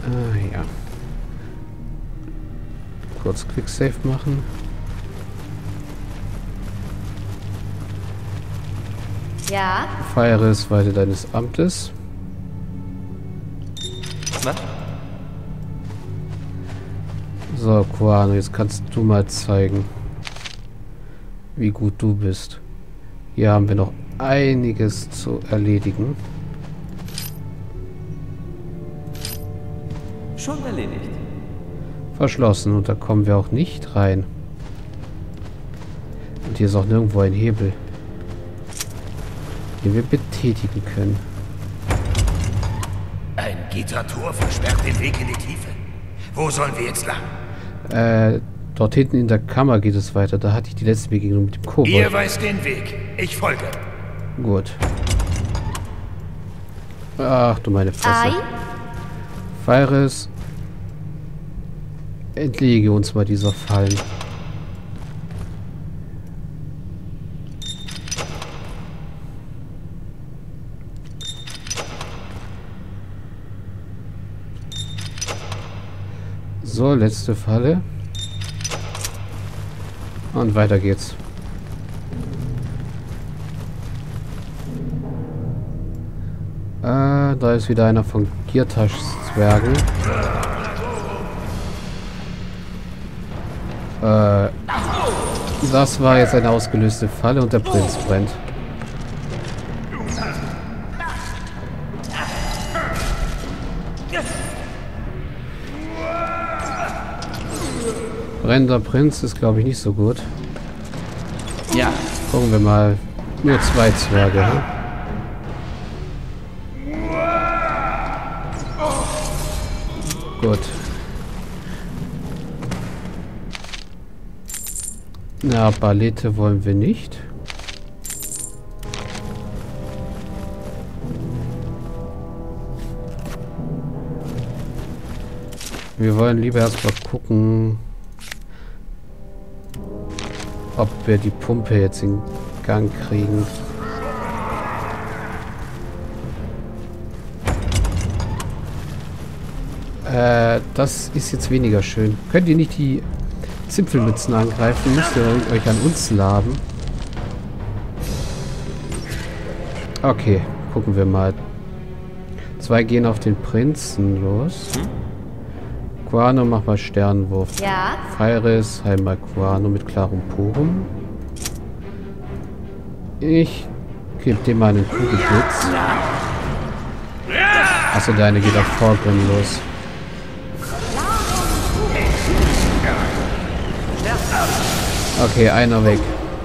Ja. Kurz Quicksave machen. Ja? Feiere es Weite deines Amtes. Was? So, Kuano, jetzt kannst du mal zeigen, wie gut du bist. Hier haben wir noch einiges zu erledigen. Schon erledigt. Verschlossen und da kommen wir auch nicht rein. Und hier ist auch nirgendwo ein Hebel, den wir betätigen können. Ein Gittertor versperrt den Weg in die Tiefe. Wo sollen wir jetzt lang? Dort hinten in der Kammer geht es weiter. Da hatte ich die letzte Begegnung mit dem Kobold. Ihr weißt den Weg. Ich folge. Gut. Ach du meine Fresse. Ei? Feiris, entlege uns mal dieser Fallen. So, letzte Falle. Und weiter geht's. Da ist wieder einer von Giertaschs Zwergen. Das war jetzt eine ausgelöste Falle und der Prinz brennt. Brennender Prinz ist, glaube ich, nicht so gut. Ja. Gucken wir mal. Nur 2 Zwerge, ne? Gut. Na, Ballette wollen wir nicht. Wir wollen lieber erstmal gucken, ob wir die Pumpe jetzt in Gang kriegen. Das ist jetzt weniger schön. Könnt ihr nicht die Zipfelmützen angreifen? Müsst ihr euch an uns laben. Okay, gucken wir mal. 2 gehen auf den Prinzen los. Kuano, mach mal Sternenwurf. Ja? Feiris, heil mal Kuano mit klarem Porum. Ich gebe dem mal einen Kugelblitz. Achso, der eine geht auf Vorgrim los. Okay, einer weg.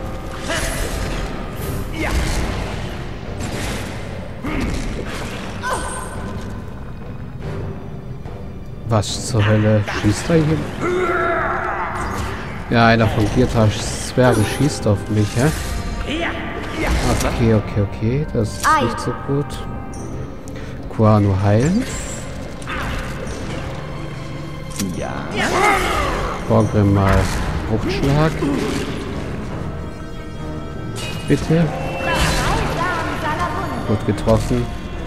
Was zur Hölle? Schießt er hier? Ja, einer von Giertaschs Zwergen schießt auf mich, hä? Okay. Das ist nicht so gut. Kuano heilen. Ja. Vorgrim mal Fruchtschlag. Bitte. Gut getroffen.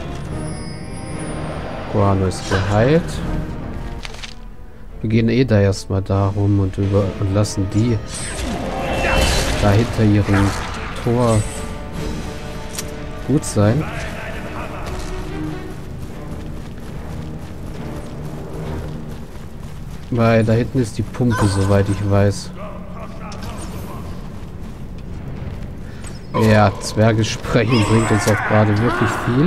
Kuano ist geheilt. Wir gehen da erstmal darum und lassen die da hinter ihrem Tor gut sein. Weil da hinten ist die Pumpe, soweit ich weiß. Ja, Zwerge sprechen bringt uns auch gerade wirklich viel.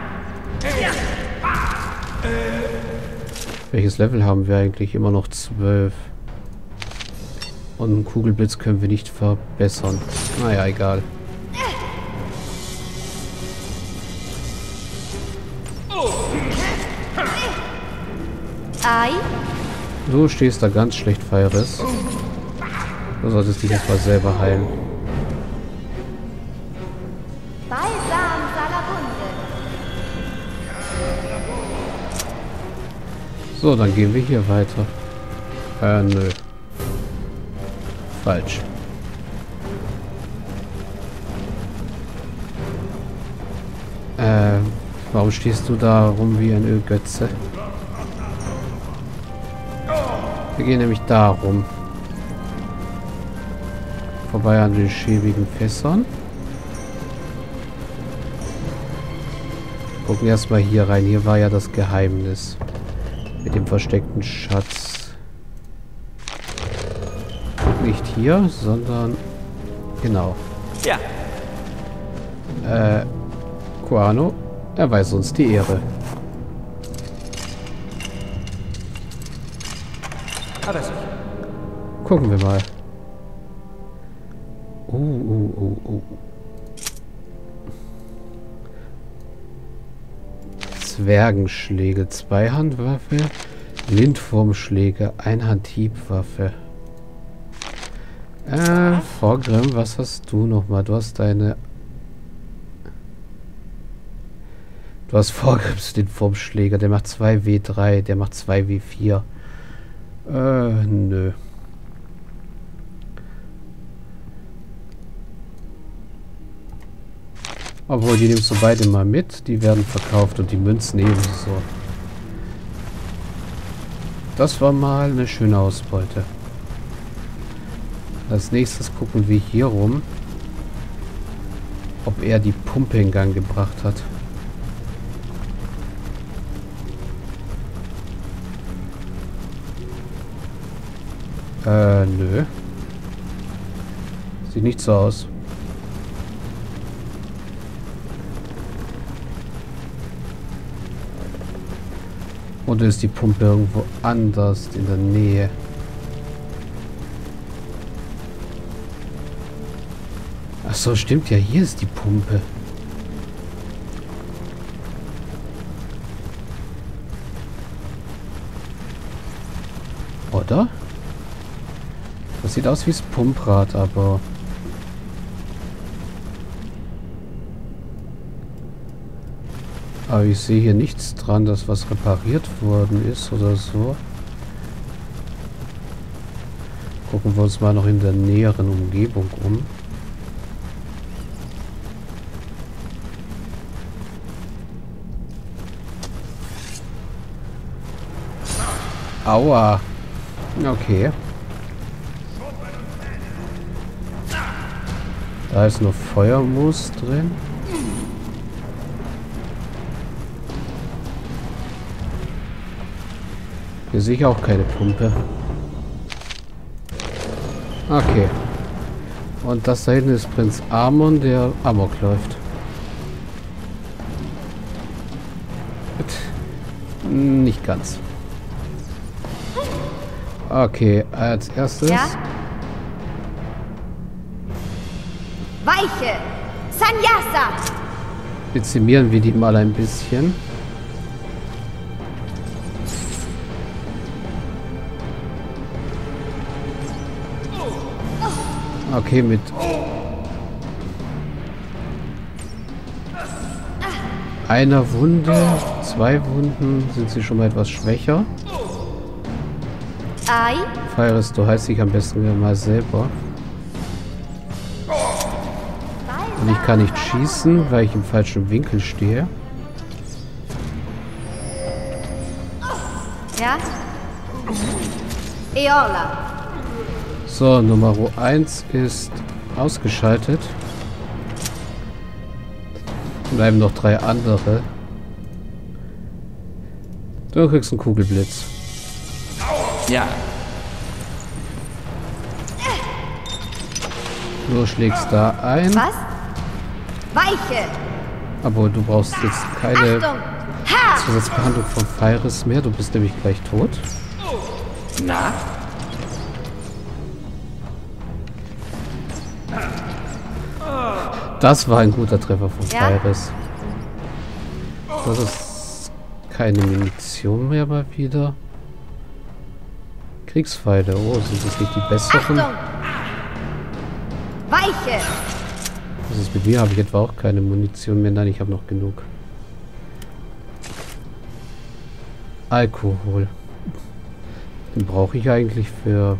Welches Level haben wir eigentlich? Immer noch 12. Und einen Kugelblitz können wir nicht verbessern. Naja, egal. Ei? Du stehst da ganz schlecht, Feiris. Du solltest dich erstmal selber heilen. Balsam Salabunde. So, dann gehen wir hier weiter. Nö. Falsch. Warum stehst du da rum wie ein Ölgötze? Wir gehen nämlich da rum. Vorbei an den schäbigen Fässern. Gucken erstmal hier rein. Hier war ja das Geheimnis. Mit dem versteckten Schatz. Nicht hier, sondern... Genau. Ja. Kuano, erweise uns die Ehre. Aber sicher. Gucken wir mal. Zwergenschläge, Zweihandwaffe, Lindwurmschläge, Einhandhiebwaffe. Vorgrim, was hast du nochmal? Du hast deine... Du hast Vorgrims Lindwurmschläger, der macht 2W3, der macht 2W4. Nö. Obwohl, die nimmst du beide mal mit. Die werden verkauft und die Münzen ebenso. Das war mal eine schöne Ausbeute. Als nächstes gucken wir hier rum, ob er die Pumpe in Gang gebracht hat. Nö. Sieht nicht so aus. Oder ist die Pumpe irgendwo anders in der Nähe? Ach so, stimmt ja. Hier ist die Pumpe. Oder? Das sieht aus wie das Pumprad, aber... Aber ich sehe hier nichts dran, dass was repariert worden ist oder so. Gucken wir uns mal noch in der näheren Umgebung um. Aua. Okay. Da ist noch Feuermus drin. Hier sehe ich auch keine Pumpe. Okay. Und das da hinten ist Prinz Amon, der Amok läuft. Nicht ganz. Okay, als erstes... Ja? Weiche! Sanyasa! Dezimieren wir die mal ein bisschen. Okay, mit einer Wunde, 2 Wunden sind sie schon mal etwas schwächer. Ei? Feiris, du heißt dich am besten mal selber. Und ich kann nicht schießen, weil ich im falschen Winkel stehe. Ja? Eola. So, Nummer 1 ist ausgeschaltet. Bleiben noch 3 andere. Du kriegst einen Kugelblitz. Ja. Du schlägst da ein. Was? Weiche! Aber du brauchst jetzt keine Achtung! Ha! Zusatzbehandlung von Feiris mehr. Du bist nämlich gleich tot. Na? Das war ein guter Treffer von Ja? Feiris. Das ist keine Munition mehr mal wieder. Kriegspfeile. Oh, sind das nicht die besseren? Achtung! Weiche! Was ist mit mir? Habe ich etwa auch keine Munition mehr? Nein, ich habe noch genug. Alkohol. Den brauche ich eigentlich für...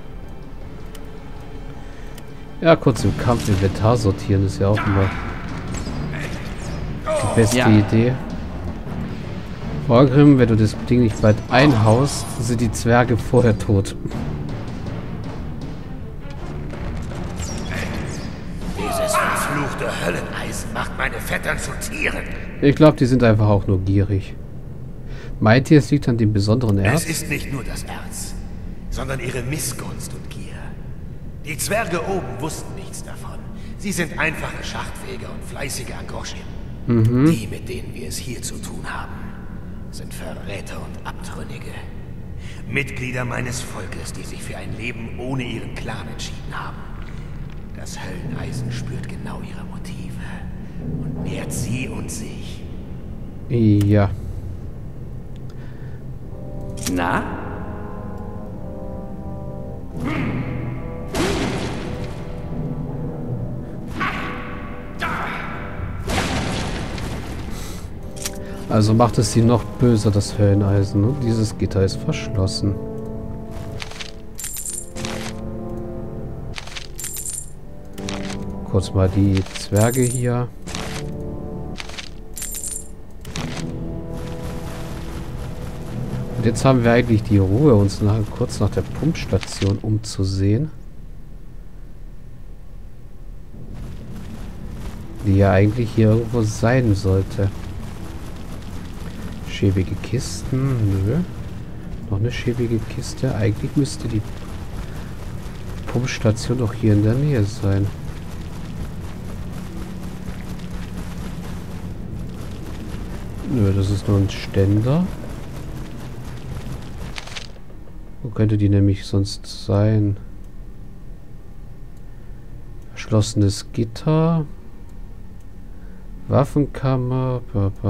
Ja, kurz im Kampf Inventar sortieren ist ja auch immer die beste Idee. Orgrim, wenn du das Ding nicht bald einhaust, sind die Zwerge vorher tot. Dieses verfluchte Hölleneisen macht meine Vettern zu Tieren. Ich glaube, die sind einfach auch nur gierig. Meint ihr, es liegt an dem besonderen Erz? Es ist nicht nur das Erz, sondern ihre Missgunst und Gier. Die Zwerge oben wussten nichts davon. Sie sind einfache Schachtfeger und fleißige Agroschim. Die, mit denen wir es hier zu tun haben, sind Verräter und Abtrünnige. Mitglieder meines Volkes, die sich für ein Leben ohne ihren Clan entschieden haben. Das Hölleneisen spürt genau ihre Motive und nährt sie und sich. Ja. Na? Also macht es sie noch böser, das Hölleneisen. Und dieses Gitter ist verschlossen. Kurz mal die Zwerge hier. Und jetzt haben wir eigentlich die Ruhe, uns kurz nach der Pumpstation umzusehen. Die ja eigentlich hier irgendwo sein sollte. Schäbige Kisten, nö. Noch eine schäbige Kiste. Eigentlich müsste die Pumpstation doch hier in der Nähe sein. Nö, das ist nur ein Ständer. Wo könnte die nämlich sonst sein? Verschlossenes Gitter. Waffenkammer.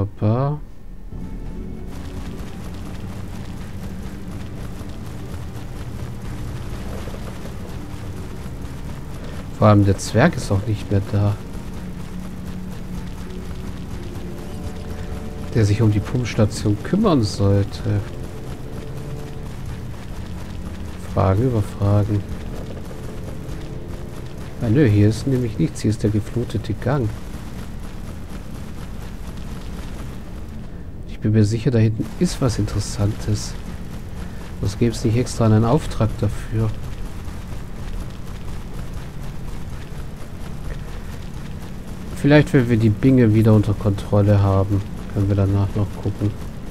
Vor allem der Zwerg ist auch nicht mehr da. Der sich um die Pumpstation kümmern sollte. Fragen über Fragen. Ah, nö, hier ist nämlich nichts. Hier ist der geflutete Gang. Ich bin mir sicher, da hinten ist was Interessantes. Was gäbe es nicht extra einen Auftrag dafür? Vielleicht, wenn wir die Binge wieder unter Kontrolle haben, können wir danach noch gucken.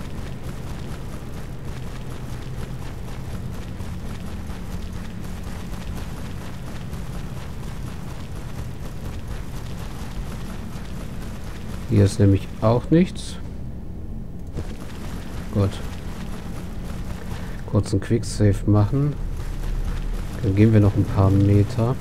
Hier ist nämlich auch nichts. Gut. Kurz einen Quicksave machen. Dann gehen wir noch ein paar Meter.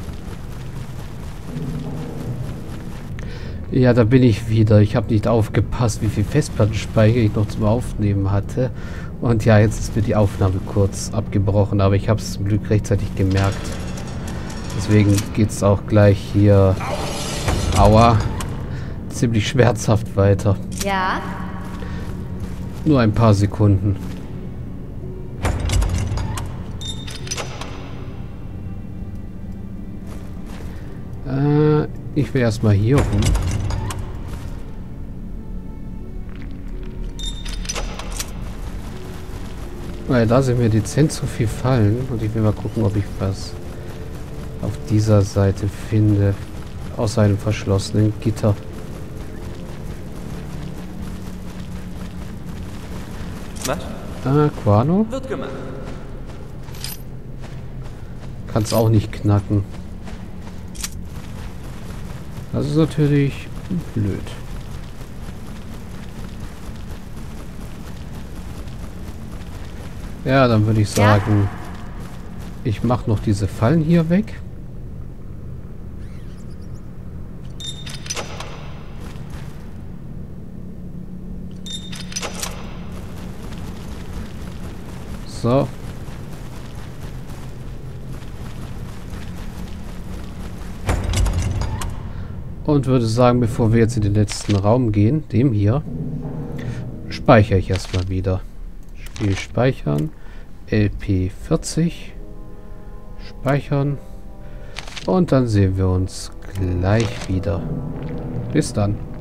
Ja, da bin ich wieder. Ich habe nicht aufgepasst, wie viel Festplattenspeicher ich noch zum Aufnehmen hatte. Und ja, jetzt ist mir die Aufnahme kurz abgebrochen, aber ich habe es zum Glück rechtzeitig gemerkt. Deswegen geht es auch gleich hier, aua, ziemlich schmerzhaft weiter. Ja? Nur ein paar Sekunden. Ich will erstmal hier rum. Weil da sind mir dezent zu viel Fallen. Und ich will mal gucken, ob ich was auf dieser Seite finde. Außer einem verschlossenen Gitter. Was? Quano? Wird gemacht. Kann's auch nicht knacken. Das ist natürlich blöd. Ja, dann würde ich sagen, ich mache noch diese Fallen hier weg. So. Und würde sagen, bevor wir jetzt in den letzten Raum gehen, dem hier, speichere ich erstmal wieder. Spiel speichern. LP40. Speichern. Und dann sehen wir uns gleich wieder. Bis dann.